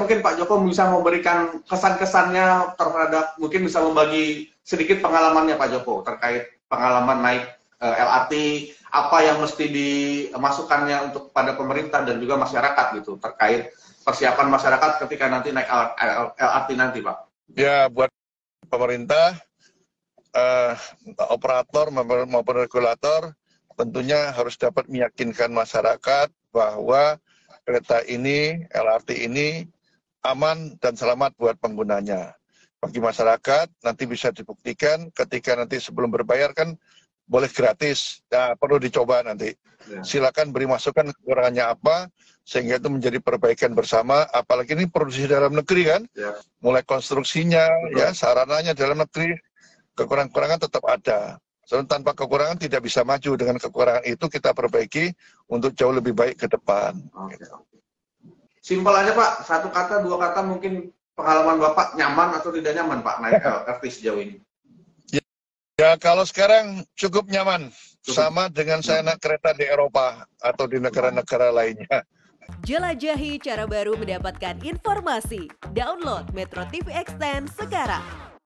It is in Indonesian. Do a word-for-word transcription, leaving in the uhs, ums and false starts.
mungkin Pak Joko bisa memberikan kesan-kesannya terhadap, mungkin bisa membagi sedikit pengalamannya Pak Joko terkait pengalaman naik uh, L R T, apa yang mesti dimasukkannya untuk pada pemerintah dan juga masyarakat gitu terkait persiapan masyarakat ketika nanti naik L R T nanti Pak. Ya, buat pemerintah, uh, operator maupun regulator tentunya harus dapat meyakinkan masyarakat bahwa kereta ini, L R T ini aman dan selamat buat penggunanya. Bagi masyarakat nanti bisa dibuktikan ketika nanti sebelum berbayar kan boleh gratis. Nah, perlu dicoba nanti. Ya. Silakan beri masukan kekurangannya apa sehingga itu menjadi perbaikan bersama. Apalagi ini produksi dalam negeri kan, ya. Mulai konstruksinya, betul. Ya, sarananya dalam negeri, kekurangan-kekurangan tetap ada. Soalnya tanpa kekurangan tidak bisa maju. Dengan kekurangan itu kita perbaiki untuk jauh lebih baik ke depan. Oke. Simpel aja Pak, satu kata, dua kata mungkin pengalaman Bapak nyaman atau tidak nyaman Pak naik L R T sejauh ini? Ya, ya kalau sekarang cukup nyaman, cukup. Sama dengan saya naik kereta di Eropa atau di negara-negara lainnya. Jelajahi cara baru mendapatkan informasi. Download Metro T V Extend sekarang.